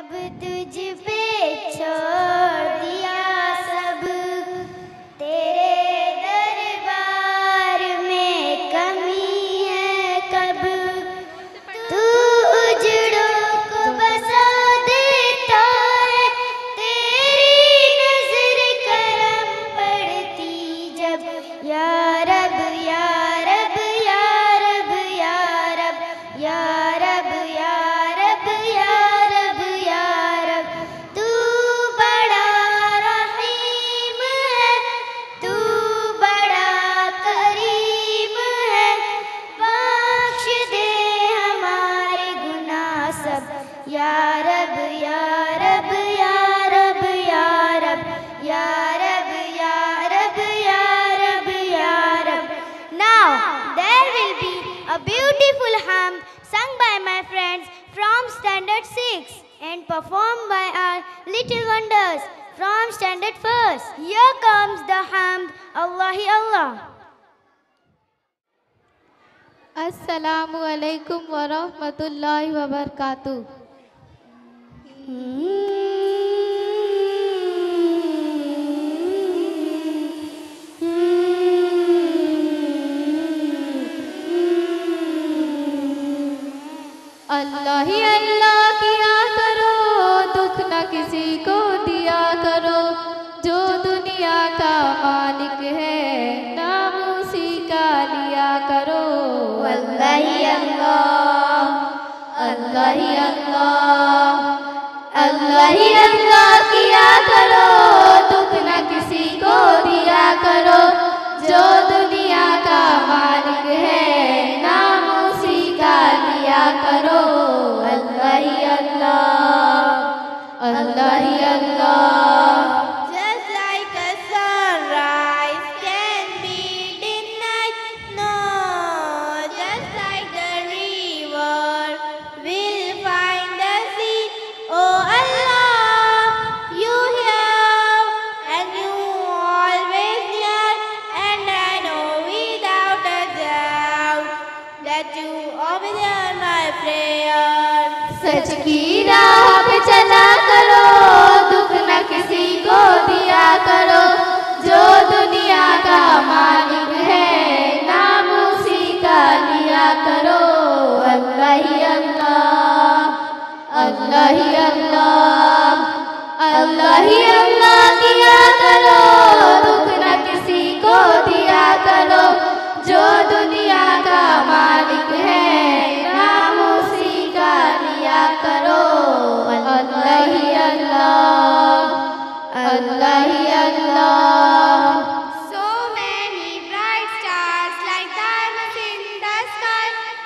अब तुझ पे छोड़ दिया सब, तेरे दरबार में कमी है कब। तू उजड़ों को बसा देता है, तेरी नजर करम पड़ती जब। या रब या रब या रब या रब या रब या रब या रब या रब। तू बड़ा रहीम है, तू बड़ा करीम है, बख्श दे हमारे गुनाह सब। या रब या रब या रब या रब या रब या रब या रब या रब। Now there will be a beautiful hymn sung by my friends from Standard 6 and performed by our little wonders from Standard 1st. Here comes the hymn Allahi Allah. अस्सलामु अलैकुम व रहमतुल्लाहि व बरकातुहू। अल्लाह ही अल्लाह किया करो, दुख न किसी को दिया करो। जो दुनिया का मालिक है, नाम उसी का लिया करो। अल्लाह ही अल्लाह, अल्लाह ही अल्लाह, अल्लाह ही अल्लाह किया करो, दुख न किसी को दिया करो। जो दुनिया का मालिक है, नाम उसी का लिया करो। अल्लाह ही अल्लाह, अल्लाह ही अल्लाह। Just like a sunrise can be denied, no. Just like the river will find the sea. Oh Allah, you hear and you always hear, and I know without a doubt that you always hear my prayer. सच की राह पे चला करो, दुख न किसी को दिया करो। जो दुनिया का मालिक है, नाम उसी का लिया करो। अल्लाह ही अल्लाह, अल्लाह ही अल्लाह, अल्लाह ही अल्लाह किया करो, दुख न किसी को दिया करो। जो दुनिया का मालिक है, नाम उसी का लिया करो। अल्लाह ही अल्लाह, अल्लाह ही अल्लाह। So many bright stars like diamonds in the sky.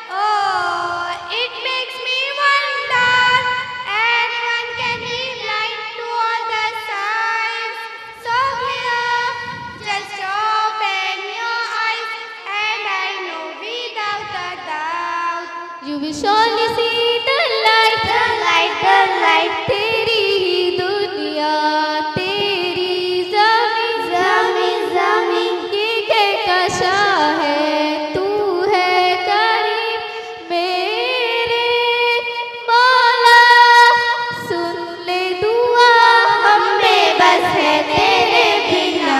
Oh, it makes me wonder, anyone can be blind to all the signs. So clear, just open your eyes, and I know without a doubt. You will surely see the light, The light, the light. तेरी ही दुनिया, तेरी ज़मीन, Zami, zami. के कशा है, तू है करीम मेरे मौला। सुन ले दुआ, हम बेबस है तेरे बिना,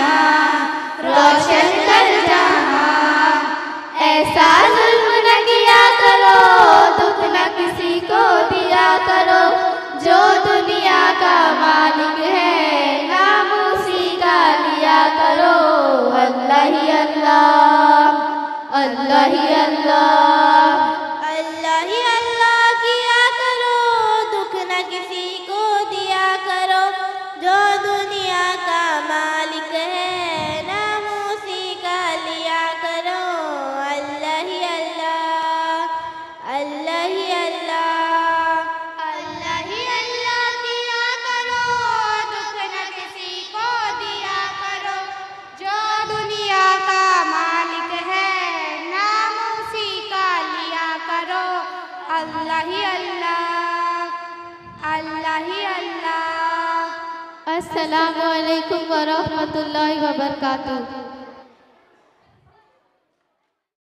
रोशन कर जहां। ऐसा जुल्म न किया करो, दुख न किसी को दिया करो। जो दुनिया का मालिक है, नाम उसी का लिया करो। अल्लाह ही अल्लाह, अल्लाह ही अल्लाह। अल्लाह ही अल्लाह किया करो, दुख न किसी को दिया करो। जो दुनिया का मालिक है, नाम उसी का लिया करो। अल्लाह ही अल्लाह, अल्लाह ही अल्लाह, अल्लाह ही अल्लाह किया करो, दुख न किसी को दिया करो। जो दुनिया का मालिक है, नाम उसी का लिया करो। अल्लाह ही अल्लाह, अल्लाह ही अल्लाह। अस्सलामु अलैकुम व रहमतुल्लाहि व बरकातुहू।